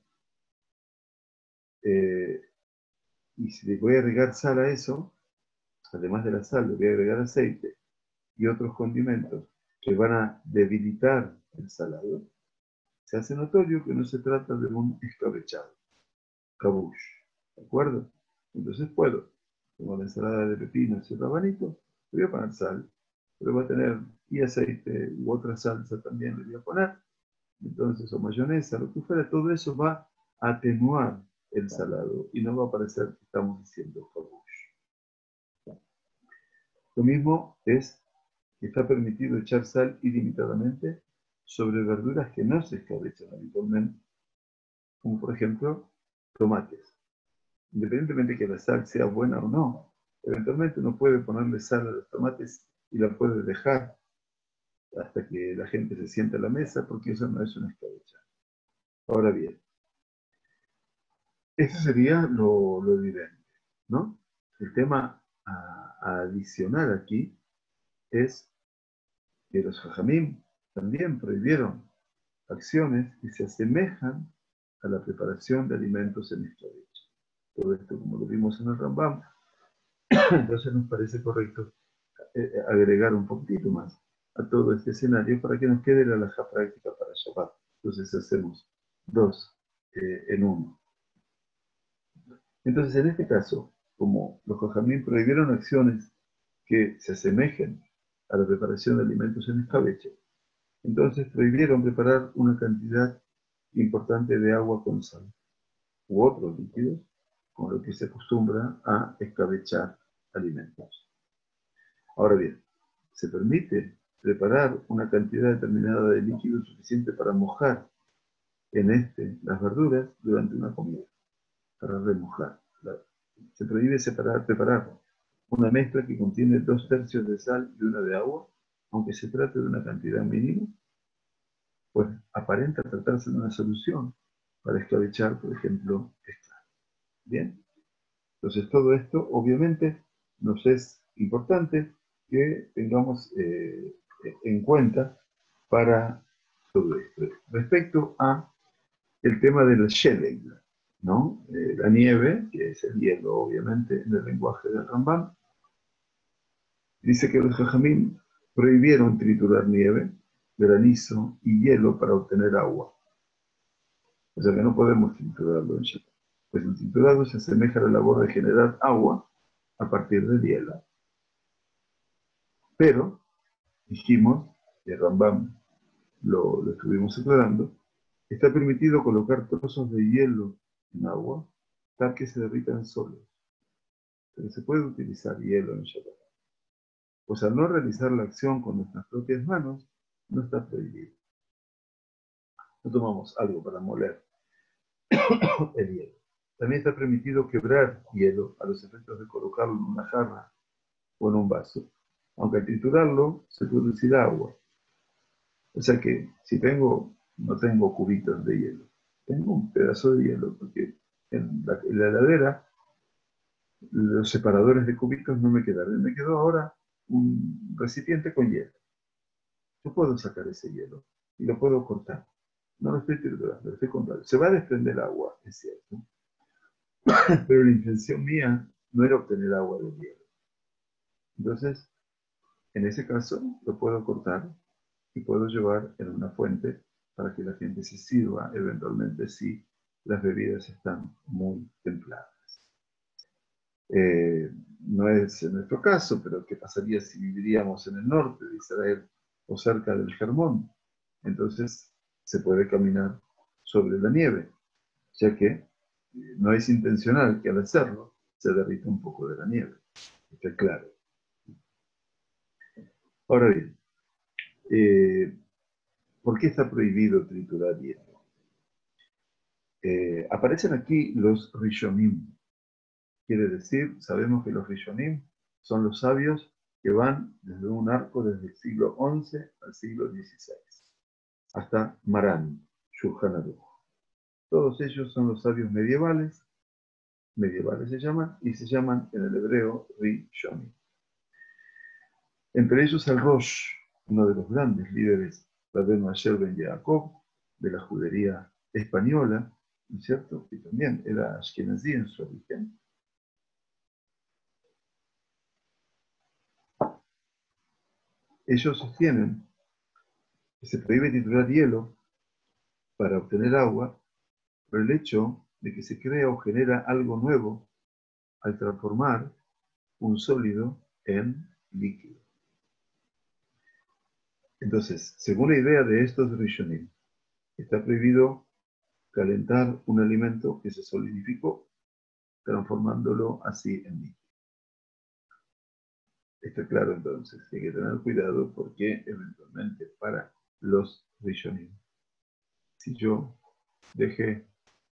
Y si le voy a agregar sal a eso, además de la sal, le voy a agregar aceite y otros condimentos que van a debilitar el salado, se hace notorio que no se trata de un escabechado, kabush, ¿de acuerdo? Entonces como la ensalada de pepinos y rabanitos, le voy a poner sal, pero va a tener y aceite u otra salsa también le voy a poner, entonces, o mayonesa, lo que fuera, todo eso va a atenuar el salado y no va a parecer que estamos haciendo kabush. Lo mismo es que está permitido echar sal ilimitadamente sobre verduras que no se escabechan habitualmente, como por ejemplo tomates. Independientemente de que la sal sea buena o no, eventualmente uno puede ponerle sal a los tomates y la puede dejar hasta que la gente se sienta a la mesa, porque eso no es una escabecha. Ahora bien, eso sería lo evidente, ¿no? El tema a adicionar aquí es que los jajamim también prohibieron acciones que se asemejan a la preparación de alimentos en escabeche. Todo esto, como lo vimos en el Rambam, entonces nos parece correcto agregar un poquitito más a todo este escenario para que nos quede la alajá práctica para Shabbat. Entonces hacemos dos en uno. Entonces, en este caso, como los jajamim prohibieron acciones que se asemejen a la preparación de alimentos en escabeche, entonces prohibieron preparar una cantidad importante de agua con sal u otros líquidos con lo que se acostumbra a escabechar alimentos. Ahora bien, se permite preparar una cantidad determinada de líquido suficiente para mojar en las verduras durante una comida, para remojar. Se prohíbe preparar una mezcla que contiene 2/3 de sal y 1 de agua, aunque se trate de una cantidad mínima, pues aparenta tratarse de una solución para escabechar, por ejemplo, esta. Bien, entonces todo esto obviamente nos es importante que tengamos en cuenta para todo esto. Respecto a el tema del sheleg, ¿no? La nieve, que es el hielo, obviamente, en el lenguaje del Rambam, dice que los jajamim prohibieron triturar nieve, granizo y hielo para obtener agua. O sea que no podemos triturarlo en Shabbat. Pues el triturado se asemeja a la labor de generar agua a partir del hielo. Pero dijimos, y el Rambam lo estuvimos aclarando, está permitido colocar trozos de hielo en agua tal que se derritan solos. Pero se puede utilizar hielo en Shabbat. Pues al no realizar la acción con nuestras propias manos, no está prohibido. No tomamos algo para moler el hielo. También está permitido quebrar hielo a los efectos de colocarlo en una jarra o en un vaso, aunque al triturarlo se producirá agua. O sea que si no tengo cubitos de hielo, tengo un pedazo de hielo, porque en la heladera Los separadores de cubitos no me quedaron. Me quedó ahora un recipiente con hielo. Yo puedo sacar ese hielo y lo puedo cortar. No lo estoy triturando, lo estoy cortando. Se va a desprender agua, es cierto. Pero la intención mía no era obtener agua del hielo. Entonces, en ese caso, lo puedo cortar y puedo llevar en una fuente para que la gente se sirva eventualmente si las bebidas están muy templadas. No es en nuestro caso, pero ¿qué pasaría si viviríamos en el norte de Israel o cerca del Hermón? Entonces se puede caminar sobre la nieve, ya que no es intencional que al hacerlo se derrita un poco de la nieve. Está claro. Ahora bien, eh, ¿por qué está prohibido triturar hielo? Aparecen aquí los Rishonim. Quiere decir, sabemos que los Rishonim son los sabios que van desde un arco desde el siglo XI al siglo XVI, hasta Marán, Shulchan Aruch. Todos ellos son los sabios medievales se llaman, y se llaman en el hebreo Rishonim. Entre ellos el Rosh, uno de los grandes líderes, Rabbeinu Asher ben Yaakov, de la judería española, ¿no es cierto? Que también era ashkenazí en su origen. Ellos sostienen que se prohíbe triturar hielo para obtener agua por el hecho de que se crea o genera algo nuevo al transformar un sólido en líquido. Entonces, según la idea de estos Rishonim, está prohibido calentar un alimento que se solidificó, transformándolo así en líquido. Está claro entonces que hay que tener cuidado porque eventualmente para los Rishonim, si yo dejé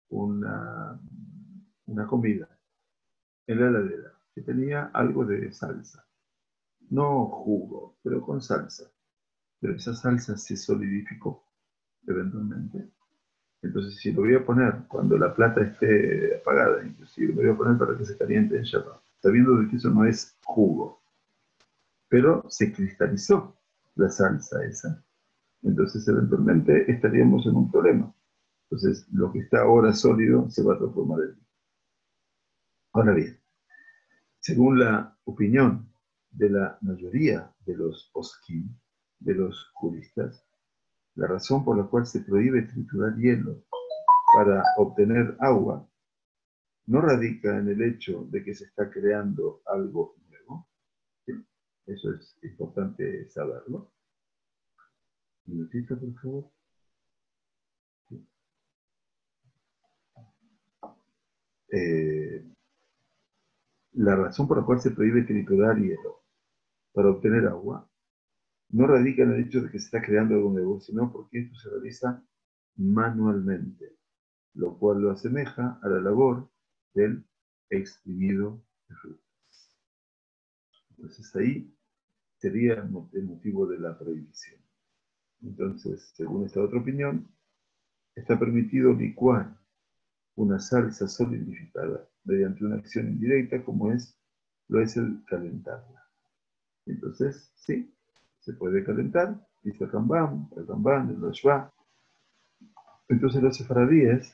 una comida en la heladera que tenía algo de salsa, no jugo, pero con salsa, pero esa salsa se solidificó eventualmente. Entonces, si lo voy a poner cuando la plata esté apagada, inclusive lo voy a poner para que se caliente en Shabbat, sabiendo de que eso no es jugo, pero se cristalizó la salsa esa. Entonces, eventualmente estaríamos en un problema. Entonces, lo que está ahora sólido se va a transformar en líquido. Ahora bien, según la opinión de la mayoría de los poskim, de los juristas, la razón por la cual se prohíbe triturar hielo para obtener agua no radica en el hecho de que se está creando algo nuevo. ¿Sí? Eso es importante saberlo. ¿Un minutito, por favor? Sí. Eh, la razón por la cual se prohíbe triturar hielo para obtener agua no radica en el hecho de que se está creando algo nuevo, sino porque esto se realiza manualmente, lo cual lo asemeja a la labor del exprimido de frutas. Entonces ahí sería el motivo de la prohibición. Entonces, según esta otra opinión, está permitido licuar una salsa solidificada mediante una acción indirecta como lo es el calentarla. Entonces, sí, se puede calentar, dice el Rambam, el Rashba. Entonces los sefaradíes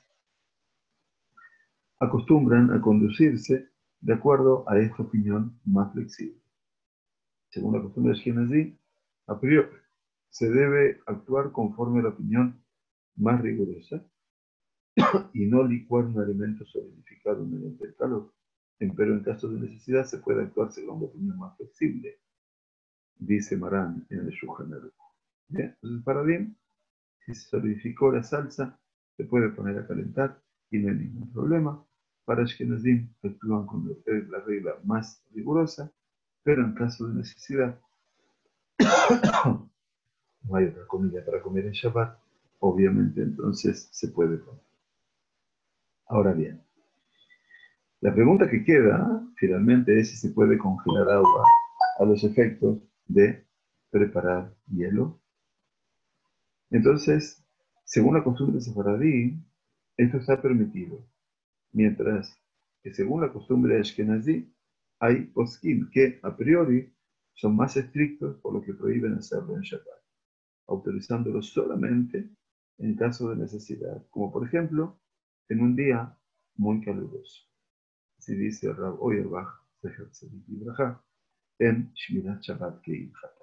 acostumbran a conducirse de acuerdo a esta opinión más flexible. Según la costumbre de Ashkenazí, a priori se debe actuar conforme a la opinión más rigurosa y no licuar un alimento solidificado mediante el calor. Pero en caso de necesidad se puede actuar según la opinión más flexible, dice Marán en el Shulchan Aruch. Bien, entonces para bien, si se solidificó la salsa, se puede poner a calentar y no hay ningún problema. Para Ashkenazim actúan con la regla más rigurosa, pero en caso de necesidad, no hay otra comida para comer en Shabbat, obviamente entonces se puede comer. Ahora bien, la pregunta que queda finalmente es si se puede congelar agua a los efectos de preparar hielo. Entonces, según la costumbre sefaradí, esto está permitido mientras que según la costumbre de Ashkenazí, hay poskim que a priori son más estrictos por lo que prohíben hacerlo en Shabbat, autorizándolo solamente en caso de necesidad, como por ejemplo en un día muy caluroso. Así dice Rab Auerbach, Zecher Tzadik Libraja, en Shmirat Shabbat Keilhata.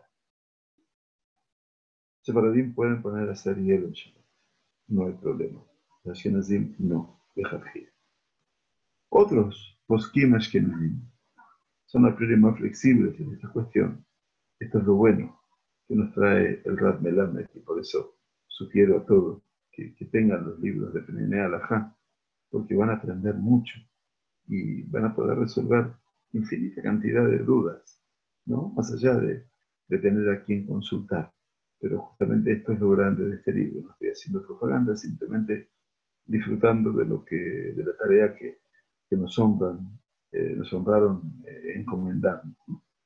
Separadim pueden poner a hacer hielo en Shabbat, no hay problema. Los Ashkenazim no, Bejajir. Otros poskim Ashkenazim son a priori más flexibles en esta cuestión. Esto es lo bueno que nos trae el Rab Melamed, y por eso sugiero a todos que tengan los libros de Peninei Halajá, porque van a aprender mucho y van a poder resolver infinita cantidad de dudas, ¿no? Más allá de tener a quien consultar. Pero justamente esto es lo grande de este libro. No estoy haciendo propaganda, simplemente disfrutando de la tarea que nos honraron encomendando.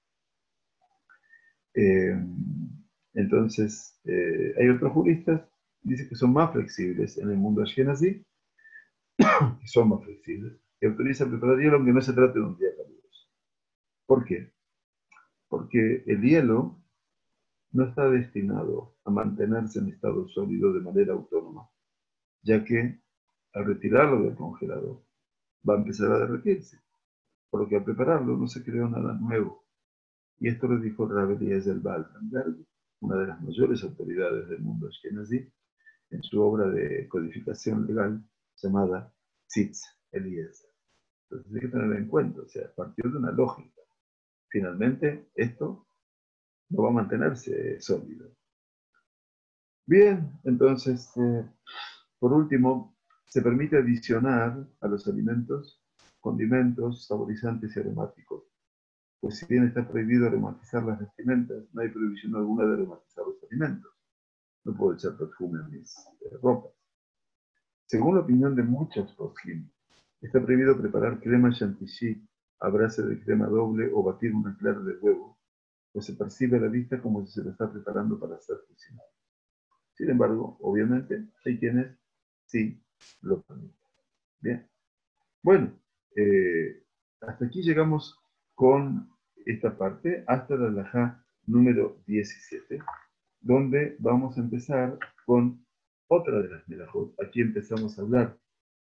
Entonces, hay otros juristas que dicen que son más flexibles en el mundo ashkenazí, que son más flexibles, que autorizan preparar hielo aunque no se trate de un día caluroso. ¿Por qué? Porque el hielo no está destinado a mantenerse en estado sólido de manera autónoma, ya que al retirarlo del congelador va a empezar a derretirse, por lo que al prepararlo no se creó nada nuevo. Y esto lo dijo Rav Eliezer Baltenberg, una de las mayores autoridades del mundo ashkenazí, en su obra de codificación legal llamada Tzitz Eliezer. Entonces hay que tenerlo en cuenta, o sea, a partir de una lógica. Finalmente, esto no va a mantenerse sólido. Bien, entonces, por último, se permite adicionar a los alimentos condimentos, saborizantes y aromáticos. Pues si bien está prohibido aromatizar las vestimentas, no hay prohibición alguna de aromatizar los alimentos. No puedo echar perfume en mis ropas. Según la opinión de muchos poskim, está prohibido preparar crema chantilly a base de crema doble o batir una clara de huevo, pues se percibe a la vista como si se lo está preparando para ser cocinado. Sin embargo, obviamente, hay quienes sí lo permiten. Bien. Bueno, hasta aquí llegamos con esta parte, hasta la halajá número 17, donde vamos a empezar con otra de las melajot. Aquí empezamos a hablar,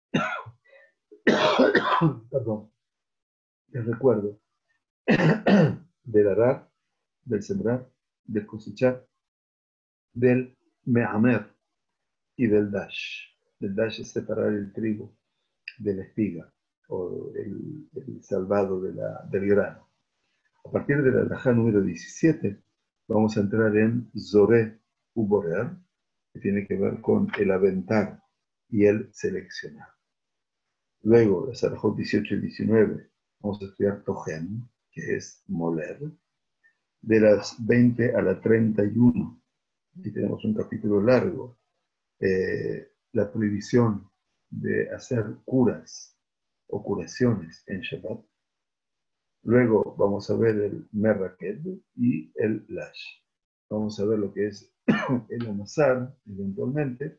perdón, les recuerdo, del arar, del sembrar, del cosechar, del mehamer y del dash. El dash es separar el trigo de la espiga o el salvado del grano. A partir de la halajá número 17, vamos a entrar en Zoré Uborer, que tiene que ver con el aventar y el seleccionar. Luego, las halajot 18 y 19, vamos a estudiar Tojen, que es moler. De las 20 a la 31, aquí tenemos un capítulo largo, la prohibición de hacer curas o curaciones en Shabbat. Luego vamos a ver el Merraked y el Lash. Vamos a ver lo que es el Amasar, eventualmente.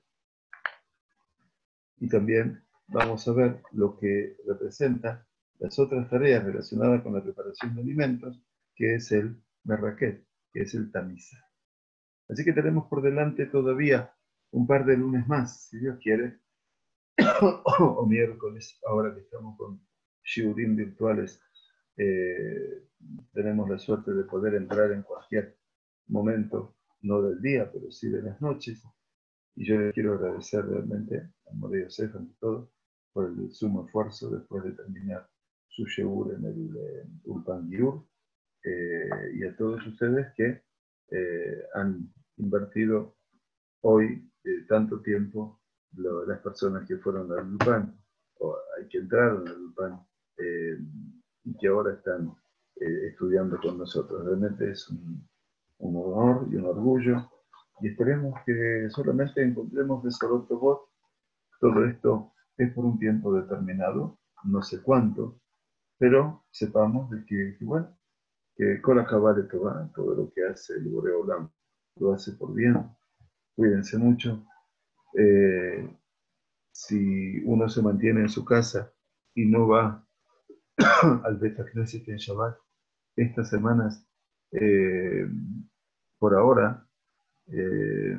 Y también vamos a ver lo que representa las otras tareas relacionadas con la preparación de alimentos, que es el Merraked, que es el Tamiza. Así que tenemos por delante todavía un par de lunes más, si Dios quiere, o miércoles, ahora que estamos con shiurim virtuales. Tenemos la suerte de poder entrar en cualquier momento, no del día, pero sí de las noches. Y yo le quiero agradecer realmente a Morey Yosef, ante todo, por el sumo esfuerzo después de terminar su shiur en el Ulpan Giur, y a todos ustedes que han invertido hoy tanto tiempo, las personas que fueron al Ulpan, o hay que entrar al Ulpan, y que ahora están estudiando con nosotros. Realmente es un honor y un orgullo, y esperemos que solamente encontremos de Sorot. Todo esto es por un tiempo determinado, no sé cuánto, pero sepamos de que bueno, que con la cabal de todo lo que hace el Boreolam lo hace por bien. Cuídense mucho. Si uno se mantiene en su casa y no va al Beta Knesset en Shabbat. Estas semanas, eh, por ahora, eh,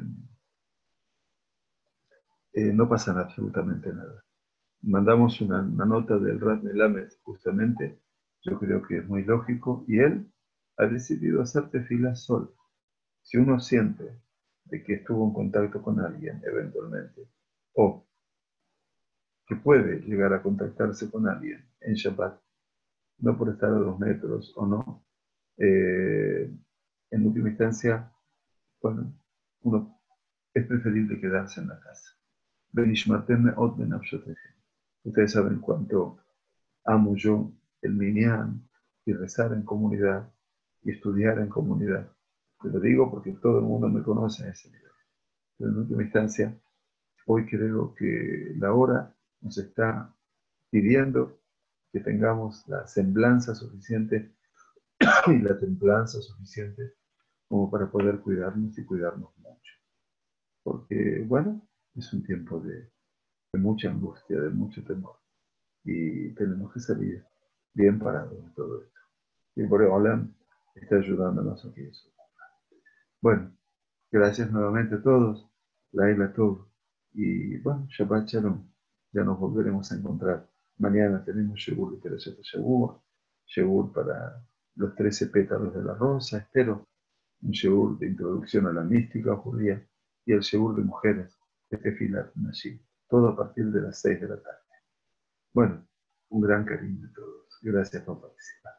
no pasan absolutamente nada. Mandamos una nota del Rat Melamed, justamente, yo creo que es muy lógico, y él ha decidido hacer tefilas solo. Si uno siente de que estuvo en contacto con alguien eventualmente, o que puede llegar a contactarse con alguien en Shabbat, no por estar a 2 metros o no, eh, en última instancia, bueno, uno es preferible quedarse en la casa. Benishmartem me'od benafshotejem. Ustedes saben cuánto amo yo el minyan y rezar en comunidad y estudiar en comunidad. Te lo digo porque todo el mundo me conoce a ese nivel. Pero en última instancia, hoy creo que la hora nos está pidiendo que tengamos la semblanza suficiente y la templanza suficiente como para poder cuidarnos y cuidarnos mucho. Porque, bueno, es un tiempo de mucha angustia, de mucho temor. Y tenemos que salir bien parados de todo esto. Y por Olam está ayudándonos a que eso. Bueno, gracias nuevamente a todos. Laila Tov. Y bueno, Shabbat Shalom. Ya nos volveremos a encontrar. Mañana tenemos Shegur de Teresa Shegur. Shegur para los 13 pétalos de la rosa. Espero un Shegur de introducción a la mística judía. Y el Shegur de mujeres de Tefilat Nashim. Todo a partir de las 6 de la tarde. Bueno, un gran cariño a todos. Gracias por participar.